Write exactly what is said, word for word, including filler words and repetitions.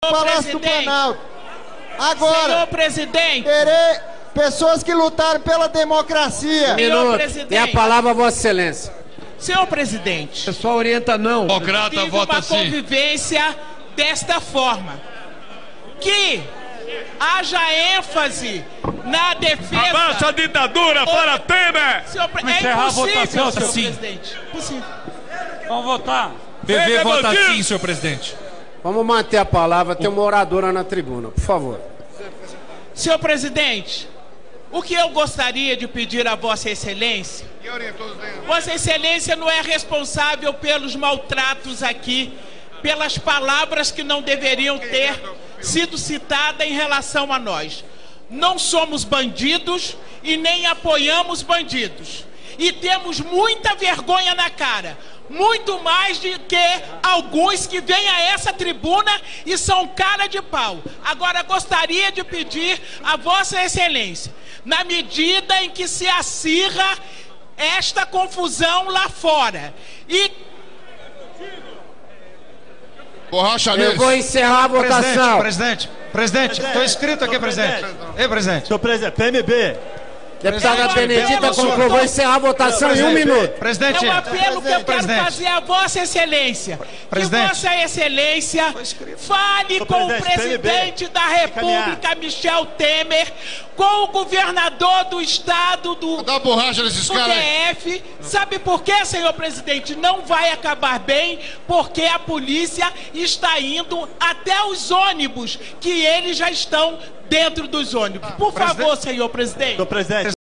Palácio do Planalto. Agora, senhor presidente, querer pessoas que lutaram pela democracia. Senhor presidente, tem a palavra a Vossa Excelência. Senhor presidente, O pessoal orienta não. Democrata tive vota uma sim. convivência desta forma. Que haja ênfase na defesa... Abaixa a ditadura para Temer! Senhor, pre- Vamos é encerrar a impossível, votação, senhor sim. presidente. Impossível. Vamos votar. B V Vota vota sim, sim, senhor presidente. Vamos manter a palavra, tem uma oradora na tribuna, por favor. Senhor presidente, o que eu gostaria de pedir a Vossa Excelência... Vossa Excelência não é responsável pelos maltratos aqui, pelas palavras que não deveriam ter sido citadas em relação a nós. Não somos bandidos e nem apoiamos bandidos. E temos muita vergonha na cara, muito mais do que alguns que vêm a essa tribuna e são cara de pau. Agora gostaria de pedir a Vossa Excelência, na medida em que se acirra esta confusão lá fora e Borracha Eu neles. vou encerrar a votação. Presidente, presidente, estou inscrito aqui, presidente. Ei, presidente. Senhor presidente, P M B. Deputada Eu Benedita apelo, concluiu, senhor. vou encerrar a votação em um minuto. Presidente. é um apelo que eu quero Presidente. fazer a Vossa Excelência. Presidente. Que Vossa Excelência fale Senhor com o presidente, presidente P M B, da República, Michel Temer, com o governador do estado do, Dá borracha nesses do caras aí. D F. Sabe por quê, senhor presidente? Não vai acabar bem, porque a polícia está indo até os ônibus, que eles já estão dentro dos ônibus. Por favor, senhor presidente. Senhor presidente.